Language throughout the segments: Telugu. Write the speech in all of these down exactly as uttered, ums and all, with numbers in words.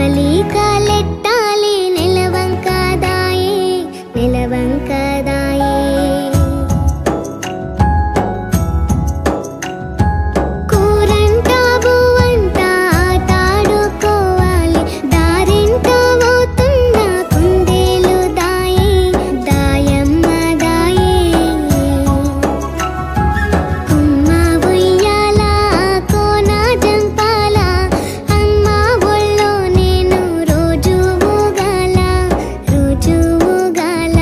నెమలికలెట్టాలి నెలవంకదాయే నెలవంకదాయే కూరంట బువ్వంట ఆటాడుకోవాలి దారింట పోతున్న కుందేలు దాయే దాయమ్మ దాయే కుమ్మ ఉయ్యాల కోన జంపాల అమ్మ ఒళ్ళో నేను రోజు ఊగాల రోజు ఊగాల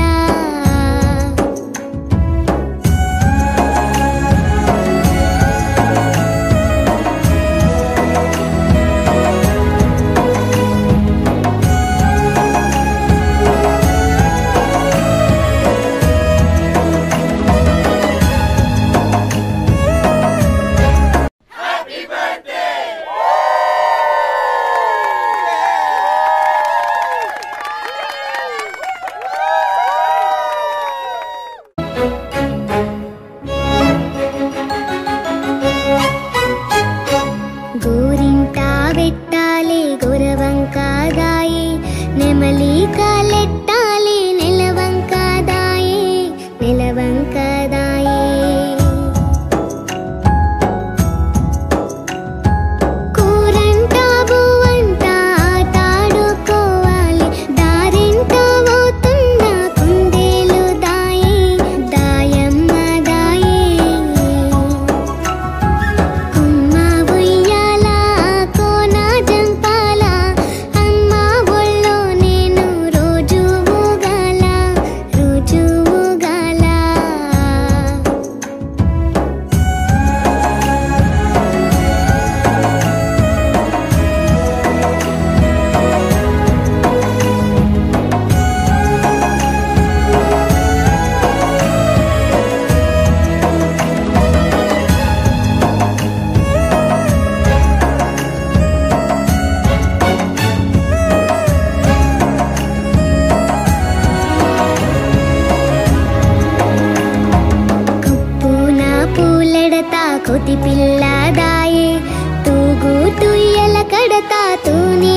గోరింట పెట్టాలి గురవంకదాయే నెమలికలెట్టాలి నెలవంకదాయే నెలవంకదాయే కూరంట బువ్వంట ఆటాడుకోవాలి దారింట పోతున్న కుందేలు దాయే దాయమ్మ దాయే కుమ్మ ఉయ్యాల కోన జంపాల అమ్మ ఒళ్ళో నేను రోజు ఊగాల రోజు ఊగాల కుప్పున పూలెడతా కోతి పిల్లదాయే తూగు తుయ్యల కడతా తూని